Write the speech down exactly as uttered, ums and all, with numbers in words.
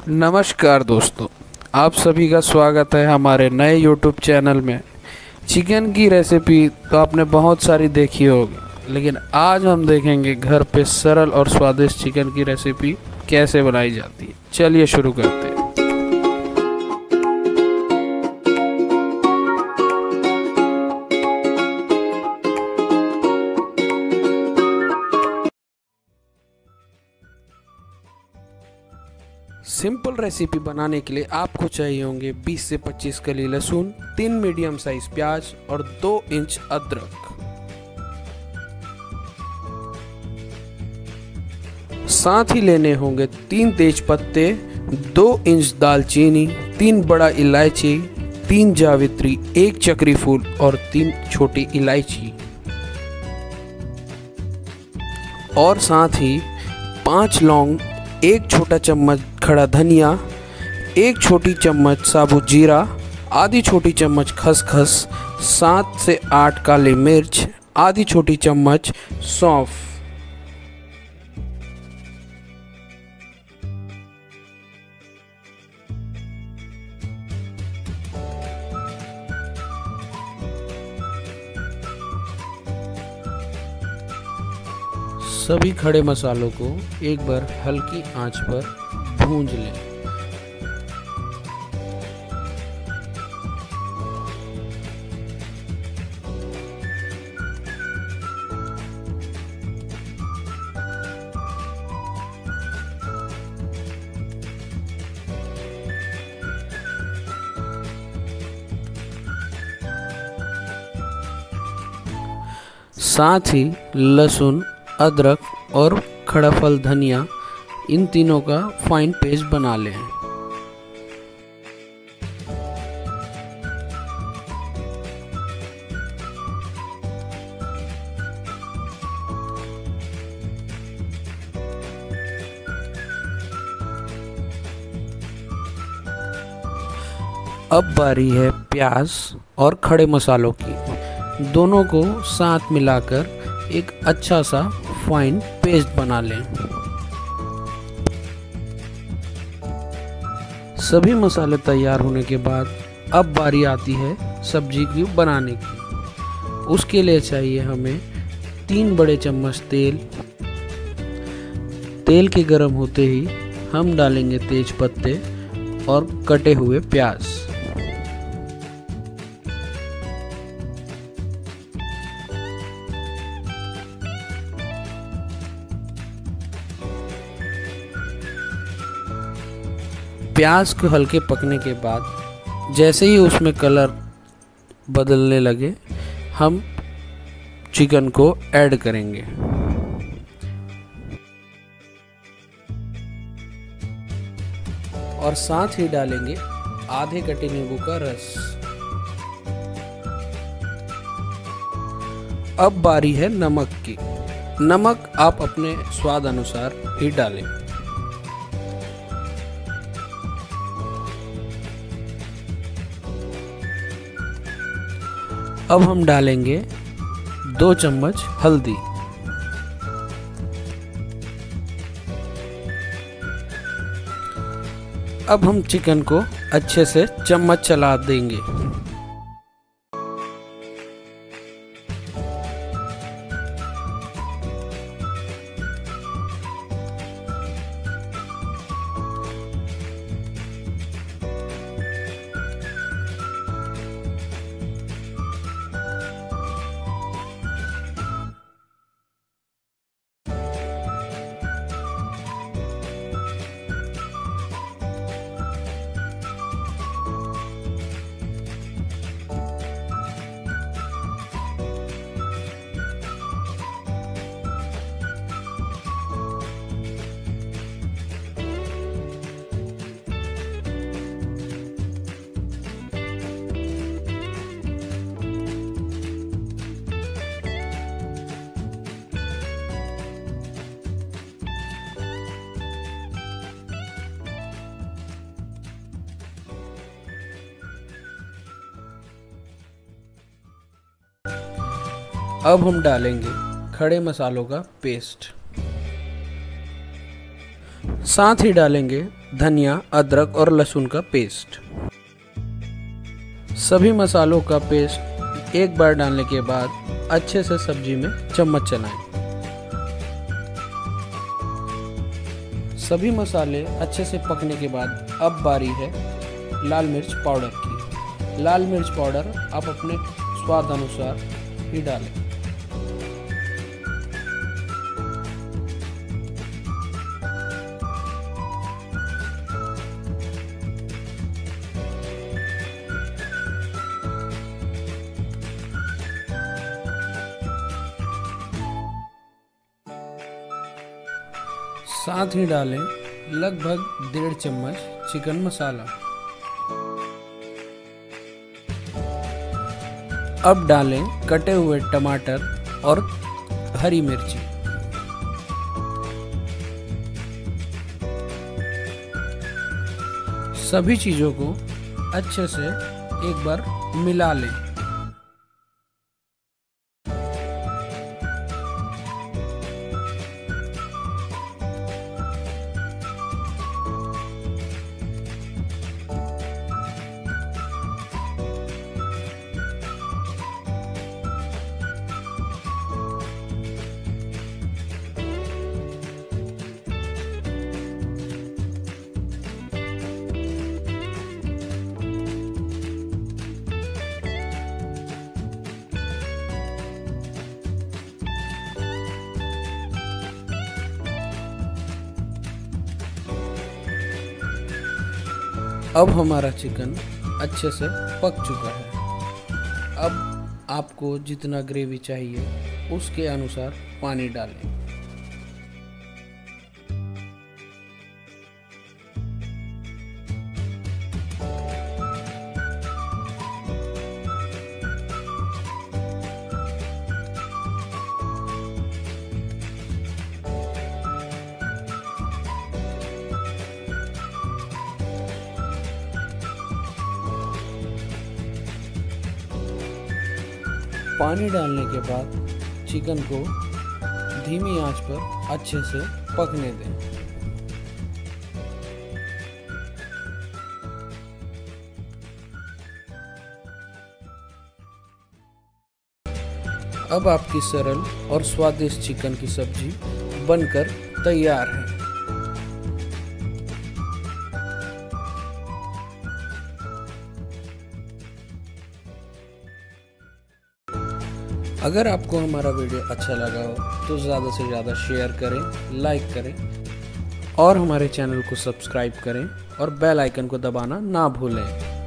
नमस्कार दोस्तों, आप सभी का स्वागत है हमारे नए यूट्यूब चैनल में। चिकन की रेसिपी तो आपने बहुत सारी देखी होगी, लेकिन आज हम देखेंगे घर पे सरल और स्वादिष्ट चिकन की रेसिपी कैसे बनाई जाती है। चलिए शुरू करते हैं। सिंपल रेसिपी बनाने के लिए आपको चाहिए होंगे बीस से पच्चीस कली लहसुन, तीन मीडियम साइज प्याज और दो इंच अदरक। साथ ही लेने होंगे तीन तेज पत्ते, दो इंच दालचीनी, तीन बड़ा इलायची, तीन जावित्री, एक चक्री फूल और तीन छोटी इलायची। और साथ ही पांच लौंग, एक छोटा चम्मच खड़ा धनिया, एक छोटी चम्मच साबुत जीरा, आधी छोटी चम्मच खसखस, सात से आठ काली मिर्च, आधी छोटी चम्मच सौंफ। सभी खड़े मसालों को एक बार हल्की आंच पर भूंज लें। साथ ही लहसुन, अदरक और खड़ा फल धनिया, इन तीनों का फाइन पेस्ट बना लें। अब बारी है प्याज और खड़े मसालों की। दोनों को साथ मिलाकर एक अच्छा सा फाइन पेस्ट बना लें। सभी मसाले तैयार होने के बाद अब बारी आती है सब्जी की बनाने की। उसके लिए चाहिए हमें तीन बड़े चम्मच तेल। तेल के गर्म होते ही हम डालेंगे तेज पत्ते और कटे हुए प्याज। प्याज को हल्के पकने के बाद जैसे ही उसमें कलर बदलने लगे, हम चिकन को ऐड करेंगे। और साथ ही डालेंगे आधे कटे नींबू का रस। अब बारी है नमक की। नमक आप अपने स्वाद अनुसार ही डालें। अब हम डालेंगे दो चम्मच हल्दी। अब हम चिकन को अच्छे से चम्मच चला देंगे। अब हम डालेंगे खड़े मसालों का पेस्ट। साथ ही डालेंगे धनिया, अदरक और लहसुन का पेस्ट। सभी मसालों का पेस्ट एक बार डालने के बाद अच्छे से सब्जी में चम्मच चलाएं। सभी मसाले अच्छे से पकने के बाद अब बारी है लाल मिर्च पाउडर की। लाल मिर्च पाउडर आप अपने स्वाद अनुसार ही डालें। साथ ही डालें लगभग डेढ़ चम्मच चिकन मसाला। अब डालें कटे हुए टमाटर और हरी मिर्ची। सभी चीज़ों को अच्छे से एक बार मिला लें। अब हमारा चिकन अच्छे से पक चुका है। अब आपको जितना ग्रेवी चाहिए उसके अनुसार पानी डालें। पानी डालने के बाद चिकन को धीमी आंच पर अच्छे से पकने दें। अब आपकी सरल और स्वादिष्ट चिकन की सब्जी बनकर तैयार है। अगर आपको हमारा वीडियो अच्छा लगा हो तो ज़्यादा से ज़्यादा शेयर करें, लाइक करें और हमारे चैनल को सब्सक्राइब करें और बेल आइकन को दबाना ना भूलें।